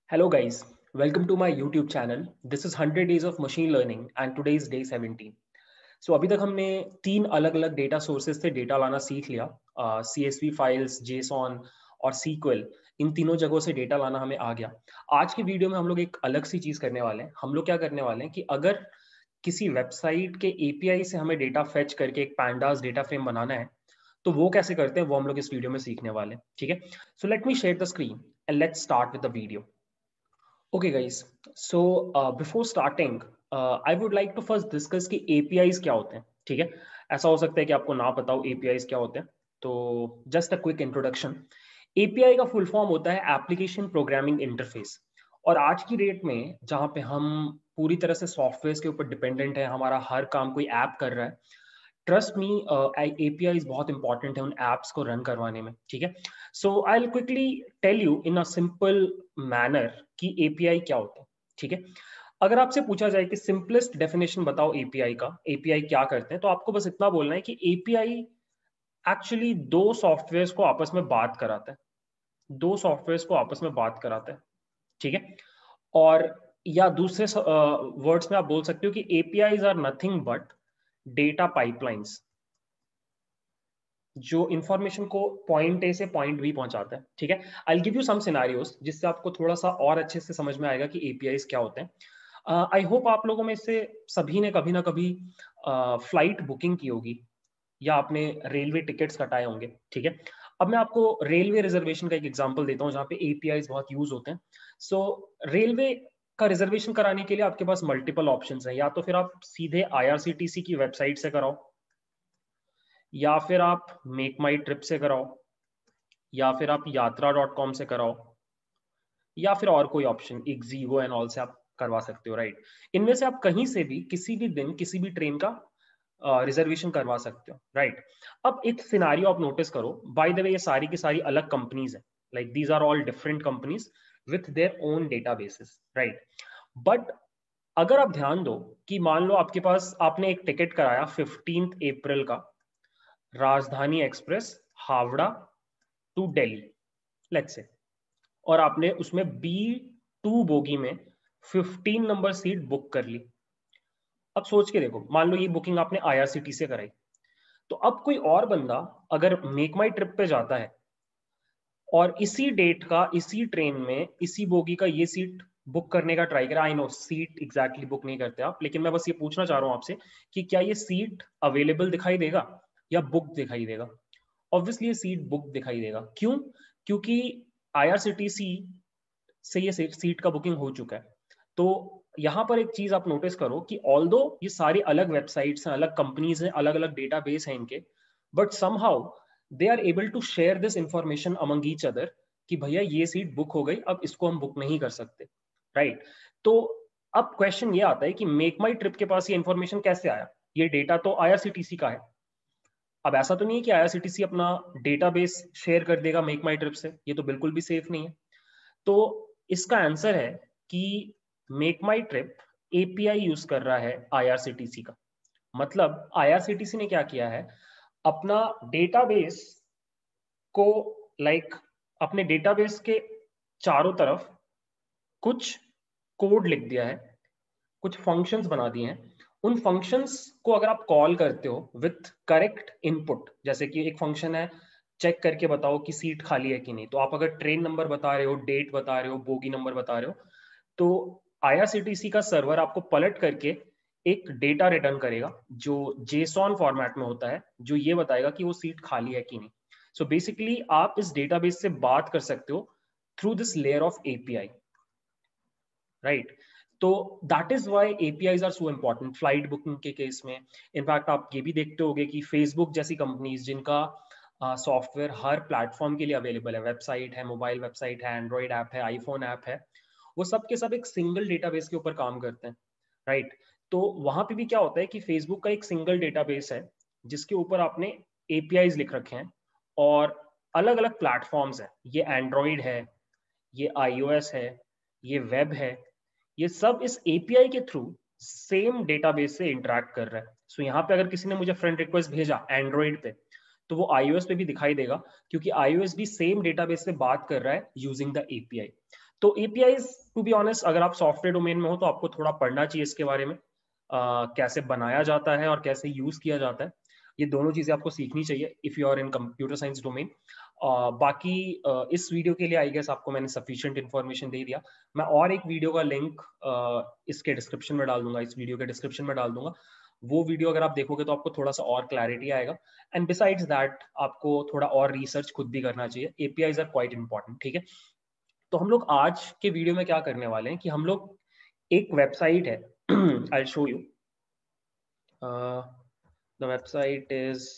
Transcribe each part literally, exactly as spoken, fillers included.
Hello guys, welcome to my YouTube channel. This is one hundred days of machine learning and today is day seventeen. So अभी तक हमने तीन अलग अलग data sources से data लाना सीख लिया. C S V files, JSON और सीक्वल, इन तीनों जगहों से डेटा लाना हमें आ गया. आज की वीडियो में हम लोग एक अलग सी चीज करने वाले हैं. हम लोग क्या करने वाले हैं कि अगर किसी वेबसाइट के एपीआई से हमें डेटा फेच करके एक पैंडास डेटा फ्रेम बनाना है तो वो कैसे करते हैं वो हम लोग इस वीडियो में सीखने वाले हैं. ठीक है, so let me share the screen and let's start with the video. Okay guys, so uh, before starting, uh, I would like to first discuss कि A P Is क्या होते हैं. ठीक है, ऐसा हो सकता है कि आपको ना पता हो A P Is क्या होते हैं. तो just a quick introduction. A P I का फुल फॉर्म होता है एप्लीकेशन प्रोग्रामिंग इंटरफेस. और आज की डेट में जहाँ पे हम पूरी तरह से सॉफ्टवेयर के ऊपर डिपेंडेंट है, हमारा हर काम कोई ऐप कर रहा है, ट्रस्ट मी एपीआईज बहुत इंपॉर्टेंट है उन एप्स को रन करवाने में. ठीक है, so I will quickly tell you in a simple manner कि एपीआई क्या होता है. ठीक है, अगर आपसे पूछा जाए कि सिंपलेस्ट डेफिनेशन बताओ एपीआई का, एपीआई क्या करते हैं, तो आपको बस इतना बोलना है कि एपीआई एक्चुअली दो सॉफ्टवेयर को आपस में बात कराता है. दो सॉफ्टवेयर को आपस में बात कराता है. ठीक है, और या दूसरे वर्ड्स uh, में आप बोल सकते हो कि APIs are nothing but data pipelines जो इंफॉर्मेशन को पॉइंट ए से पॉइंट बी पहुंचाता है. ठीक है, I will give you some scenarios जिससे आपको थोड़ा सा और अच्छे से समझ में आएगा कि एपीआईज क्या होते हैं. आई uh, होप आप लोगों में से सभी ने कभी ना कभी फ्लाइट uh, बुकिंग की होगी या आपने रेलवे टिकट्स कटाए होंगे. ठीक है, अब मैं आपको रेलवे रिजर्वेशन का एक एग्जांपल देता हूं जहां पे एपीआईज बहुत यूज होते हैं. सो so, रेलवे का रिजर्वेशन कराने के लिए आपके पास मल्टीपल ऑप्शंस हैं. या तो फिर आप सीधे आईआरसीटीसी की वेबसाइट से कराओ, या फिर आप मेक माई ट्रिप से कराओ, या फिर आप यात्रा डॉट कॉम से कराओ, या फिर और कोई ऑप्शन इक्जीगो एंड ऑल से आप करवा सकते हो. राइट, इनमें से आप कहीं से भी किसी भी दिन किसी भी ट्रेन का रिजर्वेशन uh, करवा सकते हो. राइट, अब एक सिनारियो आप नोटिस करो. बाय द वे ये सारी की सारी अलग कंपनीज है. Like these are all different companies with their own databases. Right, but अगर आप ध्यान दो कि मान लो आपके पास आपने एक टिकट कराया फिफ्टींथ अप्रैल का, Rajdhani express Howrah to Delhi let's say, और आपने उसमें बी टू बोगी में फिफ्टीन नंबर सीट बुक कर ली. अब सोच के देखो, मान लो ये बुकिंग आपने आईआरसीटी से कराई, तो अब कोई और बंदा अगर मेक माई ट्रिप पे जाता है और इसी डेट का इसी ट्रेन में इसी बोगी का ये सीट बुक करने का ट्राई करा, I know seat exactly book नहीं करते आप, लेकिन मैं बस ये पूछना चाह रहा हूं आपसे कि क्या ये सीट अवेलेबल दिखाई देगा या बुक दिखाई देगा? ऑब्वियसली ये सीट बुक दिखाई देगा. क्यों? क्योंकि आईआरसीटीसी से ये सीट का बुकिंग हो चुका है. तो यहां पर एक चीज आप नोटिस करो कि ऑल्दो ये सारी अलग वेबसाइट्स हैं, अलग कंपनीज हैं, अलग अलग डेटाबेस हैं इनके, but somehow they are able to share this information among each other कि भैया ये सीट बुक हो गई, अब इसको हम बुक नहीं कर सकते. Right right? तो अब क्वेश्चन ये आता है कि मेक माई ट्रिप के पास ये इंफॉर्मेशन कैसे आया? ये डेटा तो आईआरसीटीसी का है. अब ऐसा तो नहीं है कि आईआरसीटीसी अपना डेटाबेस शेयर कर देगा मेक माई ट्रिप से, ये तो बिल्कुल भी सेफ नहीं है. तो इसका आंसर है कि MakeMyTrip API use कर रहा है आईआरसीटीसी का. मतलब आईआरसीटीसी ने क्या किया है, अपना डेटाबेस को लाइक like, अपने डेटाबेस के चारों तरफ कुछ कोड लिख दिया है, कुछ फंक्शंस बना दिए हैं. उन फंक्शंस को अगर आप कॉल करते हो विथ करेक्ट इनपुट, जैसे कि एक फंक्शन है चेक करके बताओ कि सीट खाली है कि नहीं, तो आप अगर ट्रेन नंबर बता रहे हो, डेट बता रहे हो, बोगी नंबर बता रहे हो, तो आईआरसीटीसी का सर्वर आपको पलट करके एक डेटा रिटर्न करेगा जो जेसॉन फॉर्मेट में होता है, जो ये बताएगा कि वो सीट खाली है कि नहीं. सो so बेसिकली आप इस डेटाबेस से बात कर सकते हो through this layer of API. Right, तो that is why APIs are so important flight booking के केस में. इनफैक्ट आप ये भी देखते होंगे कि फेसबुक जैसी कंपनीज जिनका सॉफ्टवेयर uh, हर प्लेटफॉर्म के लिए अवेलेबल है, वेबसाइट है, मोबाइल वेबसाइट है, एंड्रॉइड ऐप है, आईफोन ऐप है, वो सब के सब एक सिंगल डेटाबेस के ऊपर काम करते हैं. Right right? तो वहां पे भी क्या होता है कि फेसबुक का एक सिंगल डेटाबेस है जिसके ऊपर आपने एपीआईज लिख रखे हैं, और अलग अलग प्लेटफॉर्म्स हैं. ये एंड्रॉइड है, ये आईओएस है, ये वेब है, ये सब इस एपीआई के थ्रू सेम डेटाबेस से इंटरेक्ट कर रहा है. सो so, यहाँ पे अगर किसी ने मुझे फ्रेंड रिक्वेस्ट भेजा एंड्रॉइड पे, तो वो आईओएस पे भी दिखाई देगा क्योंकि आईओएस भी सेम डेटाबेस से बात कर रहा है यूजिंग द एपीआई. तो एपीआईज टू बी ऑनेस्ट अगर आप सॉफ्टवेयर डोमेन में हो तो आपको थोड़ा पढ़ना चाहिए इसके बारे में, uh, कैसे बनाया जाता है और कैसे यूज किया जाता है, ये दोनों चीजें आपको सीखनी चाहिए if you are in computer science domain. बाकी uh, इस वीडियो के लिए आई गेस आपको मैंने सफिशिएंट इन्फॉर्मेशन दे दिया। मैं और एक वीडियो का लिंक uh, इसके डिस्क्रिप्शन में डाल दूंगा, इस वीडियो के डिस्क्रिप्शन में डाल दूंगा। वो वीडियो अगर आप देखोगे तो आपको थोड़ा सा और क्लैरिटी आएगा। एंड बिसाइड्स दैट आपको थोड़ा और रिसर्च खुद भी करना चाहिए, एपीआईज आर क्वाइट इंपॉर्टेंट, ठीक है। तो हम लोग आज के वीडियो में क्या करने वाले हैं कि हम लोग एक वेबसाइट है, I show you, the website is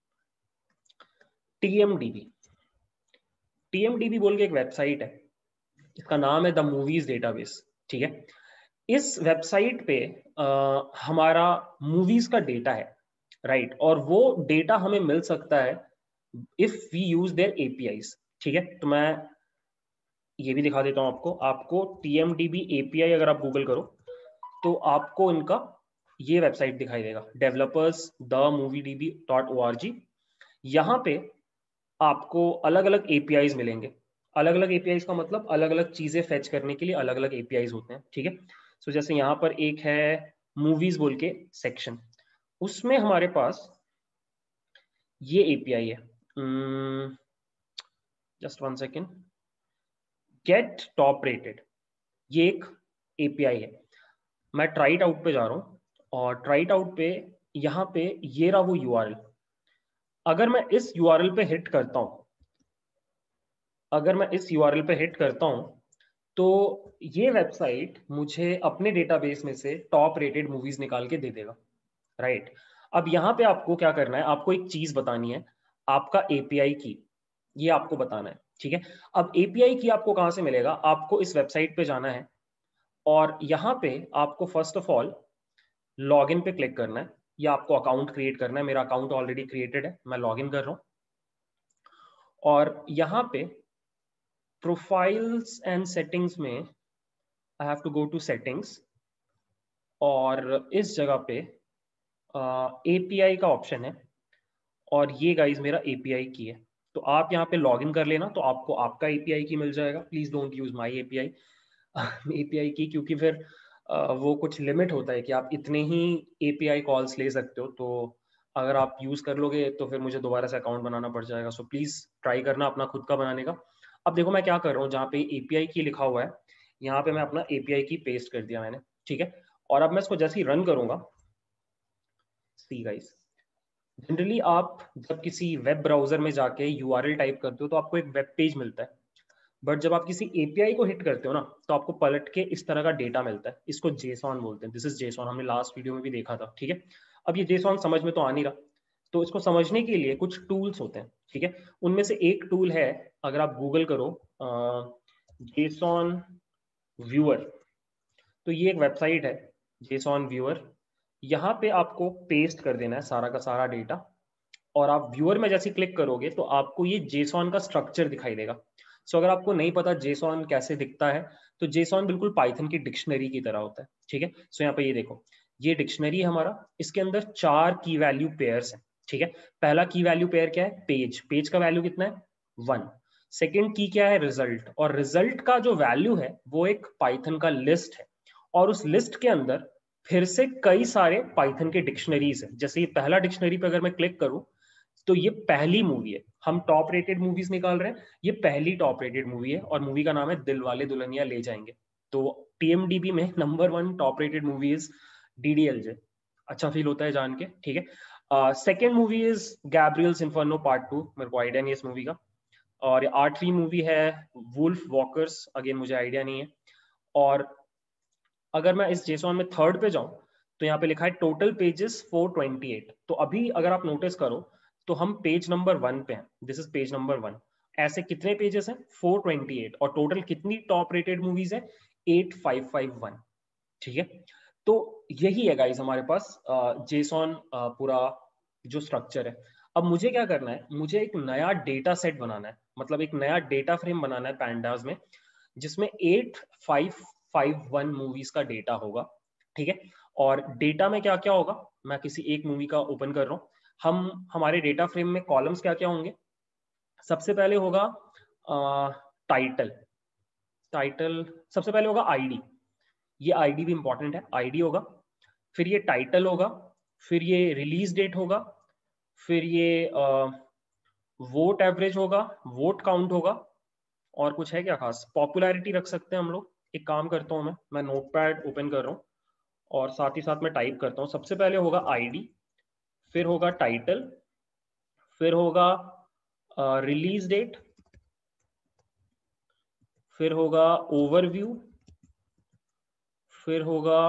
TMDB. TMDB बोल के एक वेबसाइट है, इसका नाम है द मूवीज डेटाबेस, ठीक है। इस वेबसाइट पे uh, हमारा मूवीज का डेटा है, राइट right? और वो डेटा हमें मिल सकता है if we use their APIs, ठीक है। तो मैं ये भी दिखा देता हूं आपको आपको टीएमडीबी एपीआई अगर आप गूगल करो तो आपको इनका ये वेबसाइट दिखाई देगा, developers the movie D B dot O R G. यहाँ पे आपको अलग अलग एपीआईज मिलेंगे। अलग अलग एपीआईज का मतलब अलग अलग चीजें फेच करने के लिए अलग अलग एपीआईज होते हैं, ठीक है। सो so, जैसे यहाँ पर एक है मूवीज बोल के सेक्शन, उसमें हमारे पास ये एपीआई है, just one second, get top rated, ये एक एपीआई है। मैं ट्राइट आउट पे जा रहा हूँ और ट्राइट आउट पे यहाँ पे ये रहा वो यूआरएल। अगर मैं इस यूआरएल पे हिट करता हूँ अगर मैं इस यूआरएल पे हिट करता हूँ तो ये वेबसाइट मुझे अपने डेटाबेस में से टॉप रेटेड मूवीज निकाल के दे देगा, राइट right? अब यहाँ पे आपको क्या करना है, आपको एक चीज बतानी है, आपका एपीआई की, ये आपको बताना है, ठीक है। अब एपीआई की आपको कहाँ से मिलेगा, आपको इस वेबसाइट पे जाना है और यहाँ पे आपको फर्स्ट ऑफ ऑल लॉगिन पे क्लिक करना है या आपको अकाउंट क्रिएट करना है। मेरा अकाउंट ऑलरेडी क्रिएटेड है, मैं लॉगिन कर रहा हूँ और यहाँ पे प्रोफाइल्स एंड सेटिंग्स में I have to go to settings और इस जगह पे एपीआई uh, का ऑप्शन है और ये गाइज मेरा एपीआई की है। तो आप यहाँ पे लॉगिन कर लेना तो आपको आपका एपीआई की मिल जाएगा। Please don't use my API API key, क्योंकि फिर uh, वो कुछ लिमिट होता है कि आप इतने ही एपीआई कॉल्स ले सकते हो। तो अगर आप यूज कर लोगे तो फिर मुझे दोबारा से अकाउंट बनाना पड़ जाएगा। सो प्लीज ट्राई करना अपना खुद का बनाने का। अब देखो मैं क्या कर रहा हूँ, जहाँ पे एपीआई की लिखा हुआ है यहाँ पे मैं अपना एपीआई की पेस्ट कर दिया मैंने, ठीक है। और अब मैं इसको जैसे ही रन करूंगा, सी गाइस, जनरली आप जब किसी वेब ब्राउजर में जाके यूआरएल टाइप करते हो तो आपको एक वेब पेज मिलता है, बट जब आप किसी एपीआई को हिट करते हो ना तो आपको पलट के इस तरह का डेटा मिलता है। इसको जेसॉन बोलते हैं, दिस इज जेसॉन, हमने लास्ट वीडियो में भी देखा था, ठीक है। अब ये जेसॉन समझ में तो आ नहीं रहा, तो इसको समझने के लिए कुछ टूल्स होते हैं, ठीक है। उनमें से एक टूल है, अगर आप गूगल करो जेसॉन व्यूअर, तो ये एक वेबसाइट है जेसॉन व्यूअर। यहाँ पे आपको पेस्ट कर देना है सारा का सारा डेटा और आप व्यूअर में जैसे क्लिक करोगे तो आपको ये जेसॉन का स्ट्रक्चर दिखाई देगा। सो so, अगर आपको नहीं पता जेसॉन कैसे दिखता है तो जेसॉन बिल्कुल पाइथन की डिक्शनरी की तरह होता है, ठीक है। सो so, यहाँ पे ये देखो, ये डिक्शनरी है हमारा, इसके अंदर चार की वैल्यू पेयर्स हैं, ठीक है। पहला की वैल्यू पेयर क्या है, पेज, पेज का वैल्यू कितना है, वन। सेकेंड की क्या है, रिजल्ट, और रिजल्ट का जो वैल्यू है वो एक पाइथन का लिस्ट है और उस लिस्ट के अंदर फिर से कई सारे पाइथन के डिक्शनरीज है। जैसे ये पहला डिक्शनरी पे अगर मैं क्लिक करूं तो ये पहली मूवी है, हम टॉप रेटेड मूवीज निकाल रहे हैं, ये पहली टॉप रेटेड मूवी है और मूवी का नाम है दिल वाले दुल्हनिया ले जाएंगे। तो टीएमडीबी में number one top rated movie is DDLJ. अच्छा फील होता है जान के, ठीक है। Second movie is Gabriel's Inferno part two, मेरे को आइडिया नहीं है इस मूवी का। और आठवीं मूवी है वुल्फ वॉकर्स, अगेन मुझे आइडिया नहीं है। और अगर मैं इस जेसॉन में थर्ड पे जाऊं तो यहाँ पे लिखा है total pages four twenty eight. तो अभी अगर आप नोटिस करो तो हम पेज नंबर वन पे हैं, this is page number one. ऐसे कितने पेजेस हैं, फोर ट्वेंटी एट, और टोटल कितनी टॉप रेटेड मूवीज है, एट फाइव फाइव वन, ठीक है। तो यही है गाइस हमारे पास जेसॉन पूरा जो स्ट्रक्चर है। अब मुझे क्या करना है, मुझे एक नया डेटा सेट बनाना है, मतलब एक नया डेटा फ्रेम बनाना है पैंडास में, जिसमें eight five five one movies का डेटा होगा, ठीक है। और डेटा में क्या क्या होगा, मैं किसी एक मूवी का ओपन कर रहा हूँ। हम हमारे डेटा फ्रेम में कॉलम्स क्या क्या होंगे, सबसे पहले होगा टाइटल, टाइटल सबसे पहले होगा आईडी, ये आईडी भी इंपॉर्टेंट है, आईडी होगा, फिर ये टाइटल होगा, फिर ये रिलीज डेट होगा, फिर ये वोट एवरेज होगा, वोट काउंट होगा, और कुछ है क्या खास? पॉपुलैरिटी रख सकते हैं हम लोग। एक काम करता हूँ मैं मैं नोटपैड ओपन कर रहा हूँ और साथ ही साथ मैं टाइप करता हूँ। सबसे पहले होगा आईडी, फिर होगा टाइटल, फिर होगा रिलीज डेट, फिर होगा ओवरव्यू, फिर होगा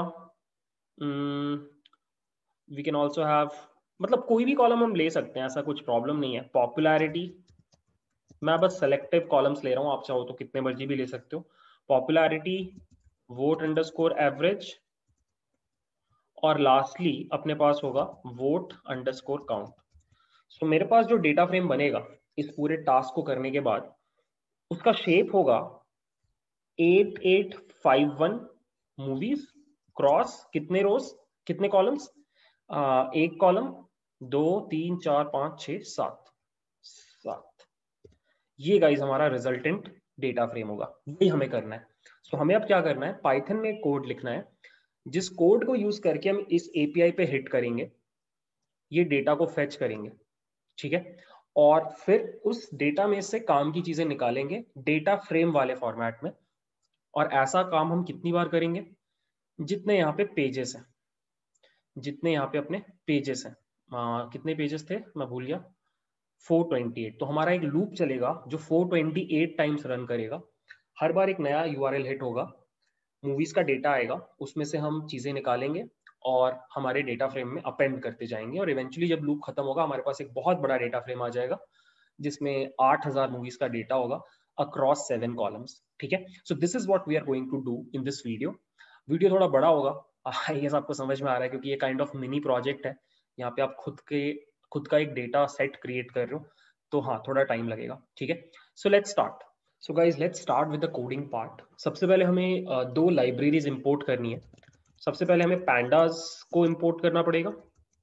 वी कैन ऑल्सो हैव, मतलब कोई भी कॉलम हम ले सकते हैं, ऐसा कुछ प्रॉब्लम नहीं है। पॉपुलैरिटी, मैं बस सेलेक्टिव कॉलम्स ले रहा हूँ, आप चाहो तो कितने मर्जी भी ले सकते हो। पॉपुलैरिटी, वोट अंडरस्कोर एवरेज, और लास्टली अपने पास होगा वोट अंडरस्कोर काउंट। सो मेरे पास जो डेटा फ्रेम बनेगा इस पूरे टास्क को करने के बाद, उसका शेप होगा eight eight five one movies cross कितने रोज, कितने कॉलम्स, एक कॉलम, दो तीन चार पांच छह सात, सात। ये गाइस हमारा रिजल्टेंट डेटा फ्रेम होगा, ये हमें करना है। सो so, हमें अब क्या करना है, पाइथन में कोड लिखना है जिस कोड को यूज करके हम इस एपीआई पे हिट करेंगे, ये डेटा को फेच करेंगे, ठीक है, और फिर उस डेटा में से काम की चीजें निकालेंगे डेटा फ्रेम वाले फॉर्मेट में। और ऐसा काम हम कितनी बार करेंगे, जितने यहाँ पे पेजेस हैं, जितने यहाँ पे अपने पेजेस हैं, आ, कितने पेजेस थे मैं भूल गया, फोर ट्वेंटी एट। तो हमारा एक लूप चलेगा जो four twenty eight times run करेगा। हर बार एक नया यूआरएल हिट होगा, मूवीज का डेटा आएगा, उसमें से हम चीजें निकालेंगे और हमारे डेटा फ्रेम में अपेंड करते जाएंगे, और इवेंचुअली जब लूप खत्म होगा हमारे पास एक बहुत बड़ा डेटा फ्रेम आ जाएगा जिसमें आठ हज़ार मूवीज का डेटा होगा अक्रॉस सेवन कॉलम्स, ठीक है। So this is what we are going to do in this video. Video थोड़ा बड़ा होगा, आई गेस आपको समझ में आ रहा है, क्योंकि ये काइंड ऑफ मिनी प्रोजेक्ट है। यहाँ पे आप खुद के खुद का एक डेटा सेट क्रिएट कर रहे हो, तो हाँ थोड़ा टाइम लगेगा, ठीक है। So let's start. So guys let's start with the coding part. सबसे पहले हमें uh, दो लाइब्रेरीज इंपोर्ट करनी है। सबसे पहले हमें पैंडास को इंपोर्ट करना पड़ेगा,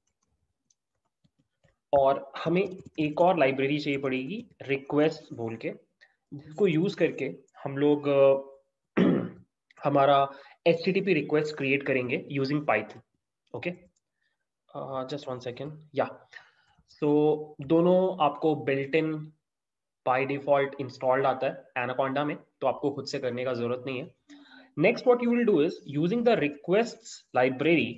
और हमें एक और लाइब्रेरी चाहिए पड़ेगी रिक्वेस्ट बोल के, जिसको यूज करके हम लोग uh, हमारा H T T P request create करेंगे using Python. Okay, just one second, या सो दोनों आपको built in by default installed आता है एनाकोंडा में, तो आपको खुद से करने का जरूरत नहीं है। Next what you will do is using the requests library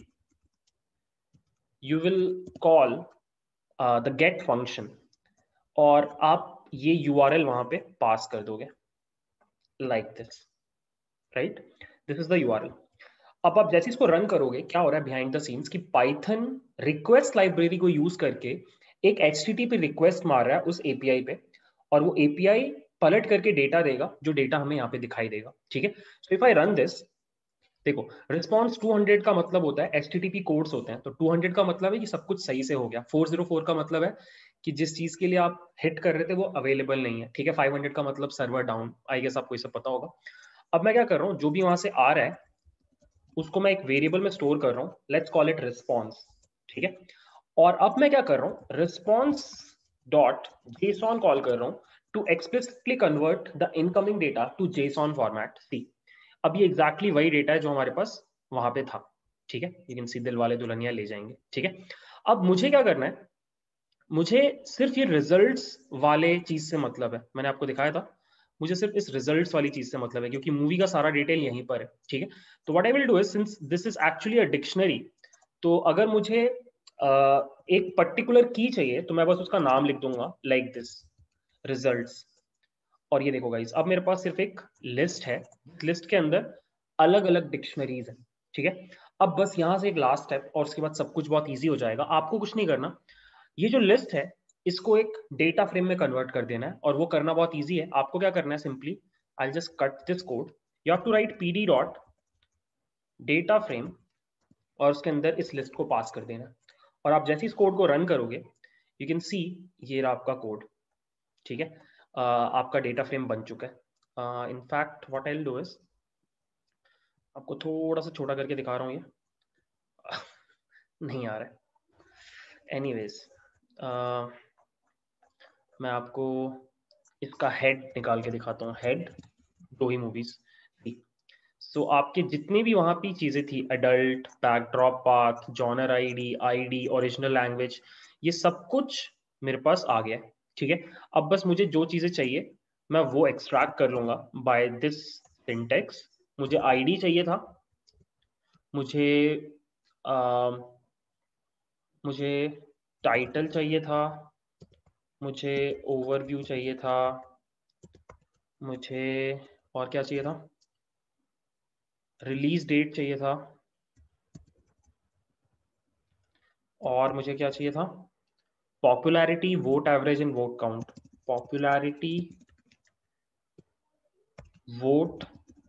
you will call the get function, और आप ये यूआरएल वहां पे पास कर दोगे like this, right, this is the URL. अब आप जैसे इसको रन करोगे, क्या हो रहा है बिहाइंड द सीन्स कि पाइथन रिक्वेस्ट लाइब्रेरी को यूज करके एक एचटीटीपी रिक्वेस्ट मार रहा है उस एपीआई पे, और वो एपीआई पलट करके डेटा देगा, जो डेटा हमें यहाँ पे दिखाई देगा, ठीक है। So if I run this, देखो रिस्पॉन्स टू हंड्रेड का मतलब होता है एचटीटीपी कोड्स होते हैं, तो टू हंड्रेड का मतलब है कि सब कुछ सही से हो गया, फोर ज़ीरो फोर का मतलब है कि जिस चीज के लिए आप हिट कर रहे थे वो अवेलेबल नहीं है, ठीक है। फाइव हंड्रेड का मतलब सर्वर डाउन, आई गेस आपको ये सब पता होगा। अब मैं क्या कर रहा हूँ, जो भी वहां से आ रहा है उसको मैं एक वेरिएबल में स्टोर कर रहा हूँ, लेट्स कॉल इट रिस्पॉन्स, ठीक है। और अब मैं क्या कर रहा हूँ, रिस्पॉन्स डॉट जेसॉन कॉल कर रहा हूँ to explicitly convert the incoming data to JSON format see. अब ये एग्जैक्टली exactly वही डेटा है जो हमारे पास वहां पे था, ठीक है। यू कैन सी दिल वाले दुल्हनिया ले जाएंगे, ठीक है। अब मुझे क्या करना है, मुझे सिर्फ ये रिजल्ट्स वाले चीज से मतलब है, मैंने आपको दिखाया था, मुझे सिर्फ इस रिजल्ट्स वाली चीज से मतलब है, क्योंकि मूवी का सारा डिटेल यहीं पर है, ठीक है। तो what I will do is, since this is actually a dictionary, तो अगर मुझे uh, एक पर्टिकुलर की चाहिए तो मैं बस उसका नाम लिख दूंगा लाइक दिस, रिजल्ट्स। और ये देखो गाइस, अब मेरे पास सिर्फ एक लिस्ट है, लिस्ट के अंदर अलग अलग डिक्शनरीज है, ठीक है। अब बस यहां से एक लास्ट स्टेप और उसके बाद सब कुछ बहुत इजी हो जाएगा, आपको कुछ नहीं करना। ये जो लिस्ट है इसको एक डेटा फ्रेम में कन्वर्ट कर देना है, और वो करना बहुत इजी है। आपको क्या करना है, simply I just cut this code, you have to write pd dot data frame, और उसके अंदर इस लिस्ट को पास कर देना। और आप जैसे इस कोड को रन करोगे, यू कैन सी ये रहा आपका कोड, ठीक है। uh, आपका डेटा फ्रेम बन चुका है। In fact what I will do is, आपको थोड़ा सा छोटा करके दिखा रहा हूँ, ये नहीं आ रहा है। एनीवेज, uh, मैं आपको इसका हेड निकाल के दिखाता हूँ, हेड दो ही मूवीज, सो आपके जितने भी वहां पे चीजें थी, adult, backdrop path, genre ID, ID, original language, ये सब कुछ मेरे पास आ गया है। ठीक है, अब बस मुझे जो चीजें चाहिए मैं वो एक्सट्रैक्ट कर लूंगा बाय दिस सिंटेक्स। मुझे आईडी चाहिए था, मुझे आ, मुझे टाइटल चाहिए था, मुझे ओवरव्यू चाहिए था, मुझे और क्या चाहिए था, रिलीज डेट चाहिए था, और मुझे क्या चाहिए था, popularity, vote average and vote count. Popularity, vote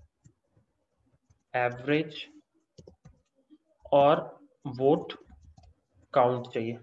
average और वोट काउंट चाहिए।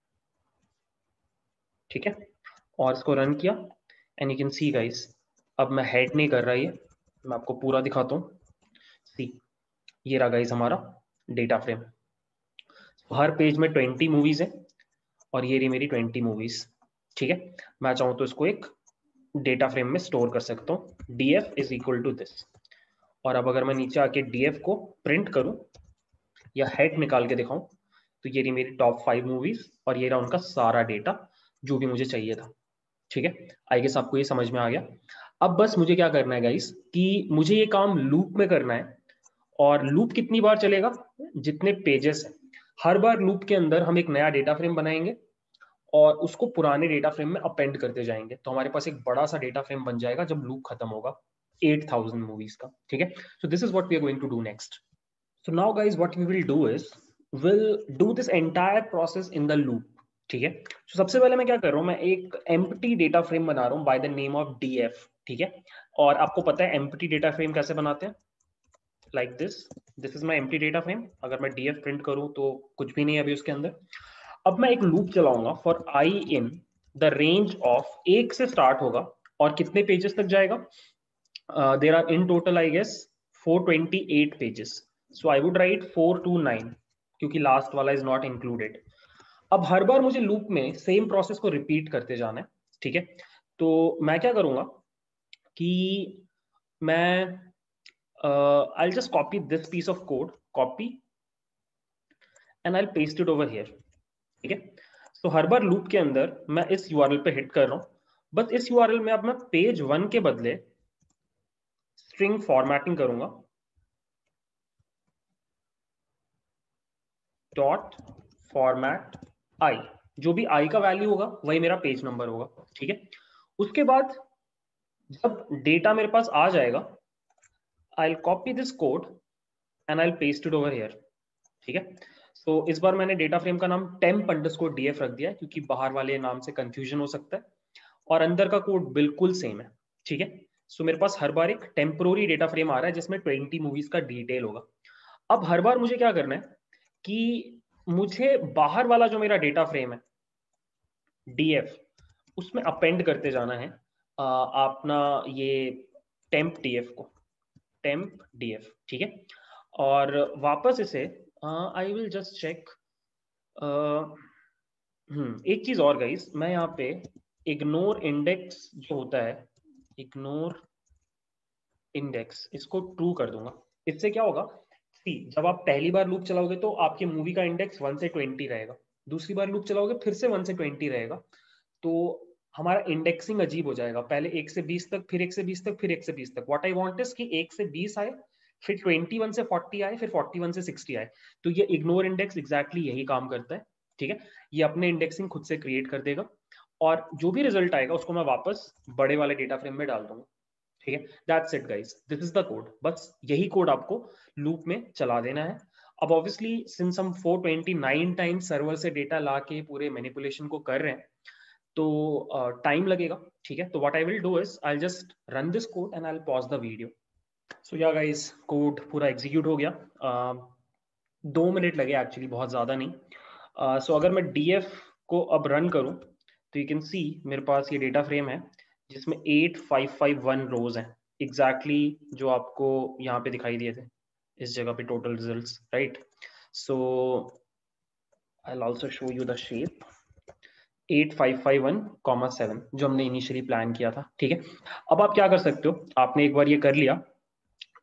ठीक है, और इसको रन किया and you can see guys, अब मैं हेड नहीं कर रहा, ये मैं आपको पूरा दिखाता हूँ। सी, ये रहा गाइस हमारा डेटा फ्रेम। हर पेज में ट्वेंटी मूवीज है और ये रही मेरी ट्वेंटी मूवीज। ठीक है, मैं चाहूँ तो इसको एक डेटा फ्रेम में स्टोर कर सकता हूँ, D F is equal to this. और अब अगर मैं नीचे आके डी एफ को प्रिंट करूँ या हेड निकाल के दिखाऊं, तो ये रही मेरी टॉप फाइव मूवीज और ये रहा उनका सारा डेटा जो भी मुझे चाहिए था। ठीक है, आई गेस आपको ये समझ में आ गया। अब बस मुझे क्या करना है गाइस, कि मुझे ये काम लूप में करना है। और लूप कितनी बार चलेगा, जितने पेजेस हैं। हर बार लूप के अंदर हम एक नया डेटा फ्रेम बनाएंगे और उसको पुराने डेटा फ्रेम में अपेंड करते जाएंगे, तो हमारे पास एक बड़ा सा डेटा फ्रेम बन जाएगा जब लूप खत्म होगा एट थाउजेंड मूवीज का। ठीक है, so this is what we are going to do next. So now guys, what we will do is we'll do this entire process in the loop. ठीक है, so सबसे पहले मैं क्या कर रहा हूँ, मैं एक empty डेटा फ्रेम बना रहा हूँ by the name of D F। ठीक है, और आपको पता है empty डेटा फ्रेम कैसे बनाते हैं, like this, this is my empty data frame. अगर मैं D F प्रिंट करूँ तो कुछ भी नहीं है अभी उसके अंदर। अब मैं एक लूप चलाऊंगा for I in the range of, एक से स्टार्ट होगा और कितने पेजेस तक जाएगा, there are in total I guess four twenty eight pages, so I would write four two nine, क्योंकि लास्ट वाला इज नॉट इंक्लूडेड। अब हर बार मुझे लूप में सेम प्रोसेस को रिपीट करते जाना है। ठीक है, तो मैं क्या करूंगा कि मैं I just copy this piece of code, copy and I paste it over here. ठीक है, तो हर बार लूप के अंदर मैं इस यूआरएल पे हिट कर रहा हूं, बस इस यूआरएल में अब मैं पेज वन के बदले स्ट्रिंग फॉर्मेटिंग करूंगा, डॉट फॉर्मेट आई, जो भी आई का वैल्यू होगा वही मेरा पेज नंबर होगा। ठीक है, उसके बाद जब डेटा मेरे पास आ जाएगा, I will copy this code and I will paste it over here. ठीक है, सो so, इस बार मैंने डेटा फ्रेम का नाम टेम्प अंडरस्कोर डीएफ रख दिया है, क्योंकि बाहर वाले नाम से कंफ्यूजन हो सकता है, और अंदर का कोड बिल्कुल सेम है। ठीक है, सो so, मेरे पास हर बार एक टेम्पोररी डेटा फ्रेम आ रहा है जिसमें ट्वेंटी मूवीज का डिटेल होगा। अब हर बार मुझे क्या करना है कि मुझे बाहर वाला जो मेरा डेटा फ्रेम है डीएफ, उसमें अपेंड करते जाना है अपना ये टेम्प डीएफ को, टेम्प डीएफ। ठीक है, और वापस इसे I will just check, hmm एक चीज और गाइस, मैं यहाँ पे इग्नोर इंडेक्स जो होता है, इग्नोर इंडेक्स, इसको ट्रू कर दूंगा। इससे क्या होगा, सी, जब आप पहली बार लूप चलाओगे तो आपकी मूवी का इंडेक्स वन से ट्वेंटी रहेगा, दूसरी बार लूप चलाओगे फिर से वन से ट्वेंटी रहेगा, तो हमारा इंडेक्सिंग अजीब हो जाएगा, पहले एक से बीस तक, फिर एक से बीस तक, फिर एक से बीस तक। व्हाट आई वांट इज कि एक से बीस आए, फिर ट्वेंटी वन से फोर्टी आए, फिर फोर्टी वन से सिक्सटी आए। तो ये इग्नोर इंडेक्स एग्जैक्टली यही काम करता है। ठीक है, ये अपने इंडेक्सिंग खुद से क्रिएट कर देगा और जो भी रिजल्ट आएगा उसको मैं वापस बड़े वाले डेटा फ्रेम में डाल दूंगा। ठीक है, that's it guys, this is the code. बस यही कोड आपको लूप में चला देना है। अब ऑब्वियसली सिंस हम four twenty nine times server से डेटा ला के पूरे मैनिपुलेशन को कर रहे हैं, तो टाइम uh, लगेगा। ठीक है, तो what I will do is I just run this code and I will pause the video. So yeah guys, code पूरा एग्जीक्यूट हो गया, uh, दो मिनट लगे एक्चुअली, बहुत ज्यादा नहीं। सो uh, so अगर मैं डीएफ को अब रन करूं तो यू कैन सी मेरे पास ये डेटा फ्रेम है जिसमें eight five five one rows हैं, एग्जैक्टली exactly जो आपको यहाँ पे दिखाई दिए थे इस जगह पे, total results, right. So I will also show you the shape eight five five one comma seven जो हमने इनिशियली प्लान किया था। ठीक है, अब आप क्या कर सकते हो, आपने एक बार ये कर लिया,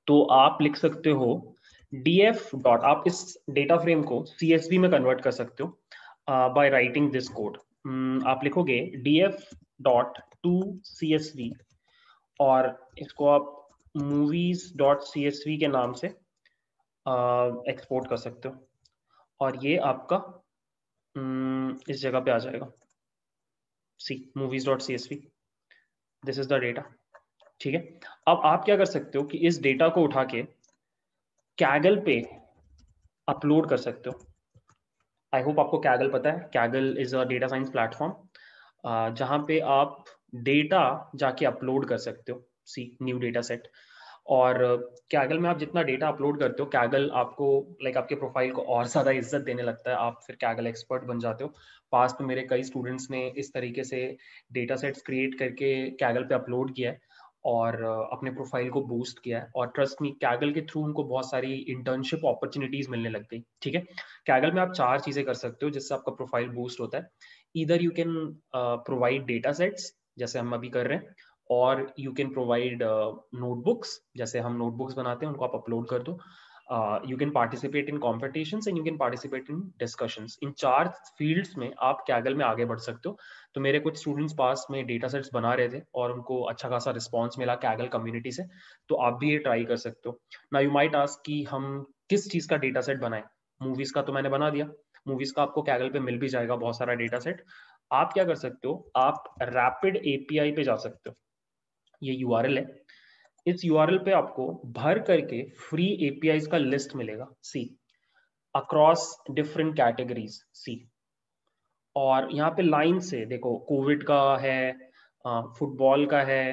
तो आप लिख सकते हो df डॉट, आप इस डेटा फ्रेम को csv में कन्वर्ट कर सकते हो बाय राइटिंग दिस कोड। आप लिखोगे df डॉट टू csv और इसको आप मूवीज डॉट csv के नाम से एक्सपोर्ट कर सकते हो और ये आपका um, इस जगह पे आ जाएगा, see movies dot csv, this is the data. ठीक है, अब आप क्या कर सकते हो कि इस डेटा को उठा के कैगल पे अपलोड कर सकते हो। आई होप आपको कैगल पता है। Kaggle is a data science platform जहां पे आप डेटा जाके अपलोड कर सकते हो, सी न्यू डेटा सेट। और कैगल में आप जितना डेटा अपलोड करते हो, कैगल आपको लाइक आपके प्रोफाइल को और ज़्यादा इज्जत देने लगता है, आप फिर कैगल एक्सपर्ट बन जाते हो। पास में मेरे कई स्टूडेंट्स ने इस तरीके से डेटा सेट्स क्रिएट करके कैगल पे अपलोड किया है और अपने प्रोफाइल को बूस्ट किया है। और ट्रस्ट मी, कैगल के थ्रू उनको बहुत सारी इंटर्नशिप अपॉर्चुनिटीज मिलने लग गई। ठीक है, कैगल में आप चार चीज़ें कर सकते हो जिससे आपका प्रोफाइल बूस्ट होता है। Either you can provide data sets जैसे हम अभी कर रहे हैं, और यू कैन प्रोवाइड नोटबुक्स, जैसे हम नोटबुक्स बनाते हैं उनको आप अपलोड कर दो। You can participate in competitions and you can participate in discussions. इन चार फील्ड्स में आप कैगल में आगे बढ़ सकते हो। तो मेरे कुछ स्टूडेंट्स पास में डेटा सेट्स बना रहे थे और उनको अच्छा खासा रिस्पॉन्स मिला कैगल कम्युनिटी से, तो आप भी ये ट्राई कर सकते हो। ना यू माइट आस्क कि हम किस चीज़ का डेटा सेट बनाएं। मूवीज का तो मैंने बना दिया, मूवीज का आपको कैगल पे मिल भी जाएगा बहुत सारा डेटा सेट। आप क्या कर सकते हो, आप रैपिड एपीआई पे जा सकते हो। ये यूआरएल है, इस यूआरएल पे आपको भर करके फ्री एपीआईज का लिस्ट मिलेगा, see across different categories, see. और यहाँ पे लाइन से देखो, कोविड का है, फुटबॉल का है,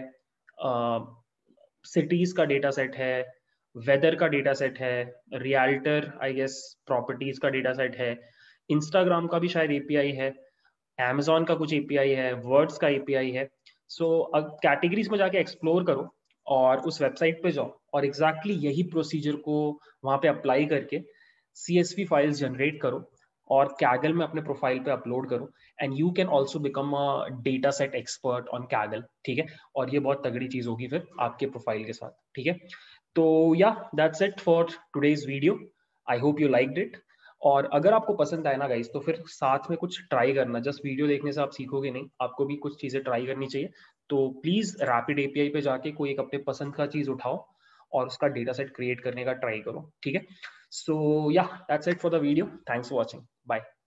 सिटीज का डेटा सेट है, वेदर का डेटा सेट है, रियल्टर आई गेस प्रॉपर्टीज का डेटा सेट है, इंस्टाग्राम का भी शायद एपीआई है, Amazon का कुछ एपीआई है, वर्ड्स का एपीआई है। सो so, अब कैटेगरीज में जाके एक्सप्लोर करो और उस वेबसाइट पे जाओ और एग्जैक्टली exactly यही प्रोसीजर को वहां पे अप्लाई करके सीएसवी फाइल्स जनरेट करो और कैगल में अपने प्रोफाइल पे अपलोड करो। And you can also become a data set expert on Kaggle. ठीक है, और ये बहुत तगड़ी चीज होगी फिर आपके प्रोफाइल के साथ। ठीक है, तो yeah that's it for today's video. I hope you liked it. और अगर आपको पसंद आए ना गाइस, तो फिर साथ में कुछ ट्राई करना। जस्ट वीडियो देखने से आप सीखोगे नहीं, आपको भी कुछ चीजें ट्राई करनी चाहिए। तो प्लीज रैपिड एपीआई पे जाके कोई एक अपने पसंद का चीज उठाओ और उसका डेटा सेट क्रिएट करने का ट्राई करो। ठीक है, so yeah that's it for the video. Thanks for watching, bye.